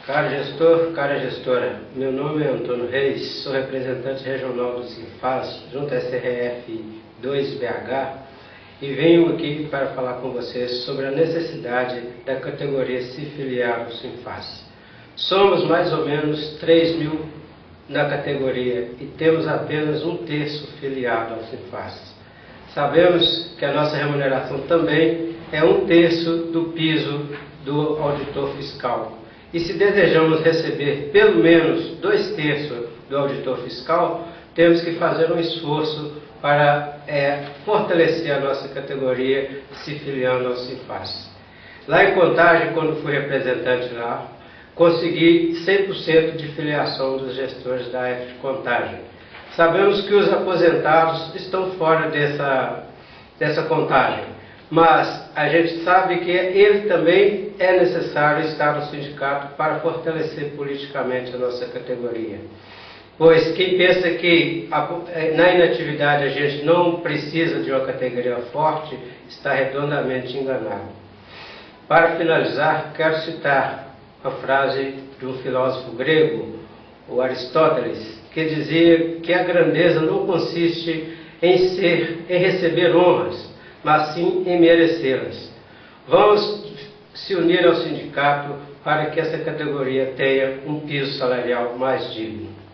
Caro gestor, cara gestora, meu nome é Antônio Reis, sou representante regional do Sinfaz, junto à SRF 2BH, e venho aqui para falar com vocês sobre a necessidade da categoria se filiar ao Sinfaz. Somos mais ou menos 3.000 na categoria e temos apenas 1/3 filiado ao Sinfaz. Sabemos que a nossa remuneração também é 1/3 do piso do auditor fiscal. E se desejamos receber pelo menos 2/3 do auditor fiscal, temos que fazer um esforço para fortalecer a nossa categoria se filiando ao Sinfaz. Lá em Contagem, quando fui representante lá, consegui 100% de filiação dos gestores da AF de Contagem. Sabemos que os aposentados estão fora dessa contagem, mas a gente sabe que ele também é necessário estar no sindicato para fortalecer politicamente a nossa categoria. Pois quem pensa que na inatividade a gente não precisa de uma categoria forte, está redondamente enganado. Para finalizar, quero citar a frase de um filósofo grego, o Aristóteles, que dizia que a grandeza não consiste em receber honras, mas sim em merecê-las. Vamos se unir ao sindicato para que essa categoria tenha um piso salarial mais digno.